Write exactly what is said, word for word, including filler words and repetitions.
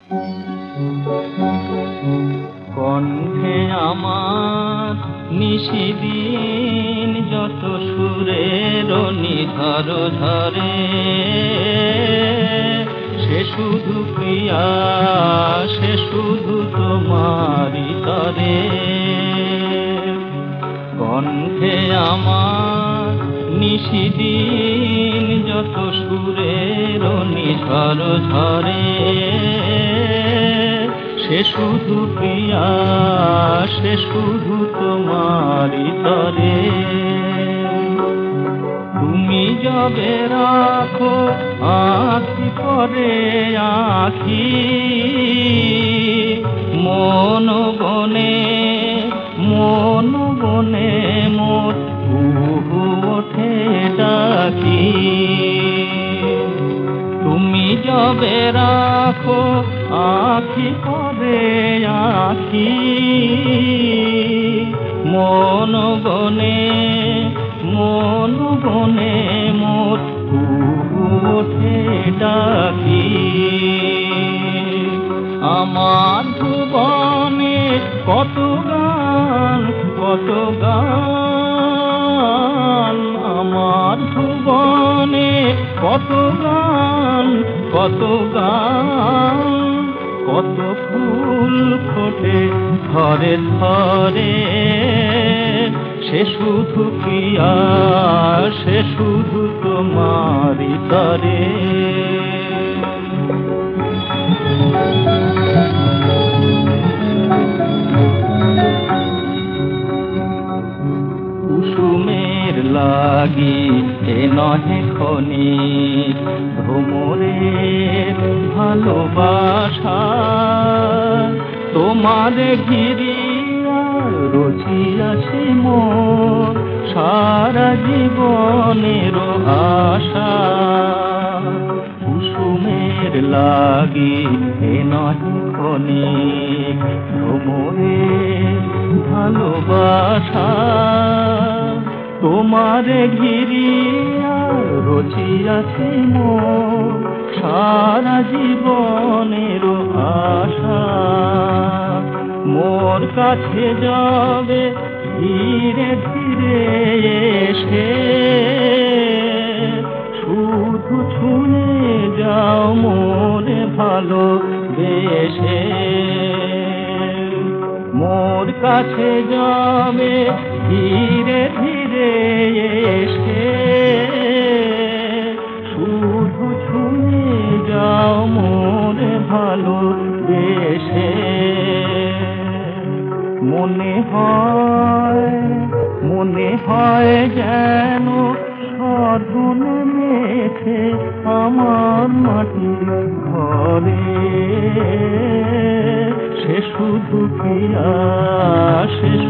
কণ্ঠে আমার নিশিদিন যত সুরের নিঝর ঝরে, সে শুধু প্রিয়া, সে শুধু তোমারি তরে। কণ্ঠে আমার নিশিদিন যত সুরের নিঝর ঝরে, সে শুধু প্রিয়া, সে শুধু তোমারি তরে। তুমি যবে রাখো আঁখি পরে আঁখি, মন বনে মন বনে মোর কুহু ওঠে ডাকি। তুমি যবে রাখো আঁখি পরে আঁখি, মন বনে মন বনে মোর কুহু ওঠে ডাকি। আমার ভুবনে কত গান কত গান, আমার ভুবনে কত গান কত গান, কত ফুল ফোটে ধরে ধরে, সে শুধু প্রিয়া, সে শুধু তোমারি তরে। কুসুমের লাগি এ নহে ক্ষণিক ভ্রমরের ভালোবাসা, তোমার ঘিরিয়া রচিয়াছি মোর সারা জীবনের আশা। কুসুমের লাগি এ নহে ক্ষণিক ভ্রমরের ভালোবাসা, তোমার ঘিরিয়া রচিয়াছি মোর সারা জীবনের আশা। মোর কাছে যাবে ধীরে ধীরে এসে, শুধু ছুঁয়ে যাও মোরে ভালোবেসে। মোর কাছে যাবে ধীরে ধীরে এসে, শুধু ছুঁয়ে যাও মোরে ভালোবেসে। মনে হয় মনে হয় যেন স্বর্গ নেমেছে আমার মাটির ঘরে, সে শুধু প্রিয়া, সে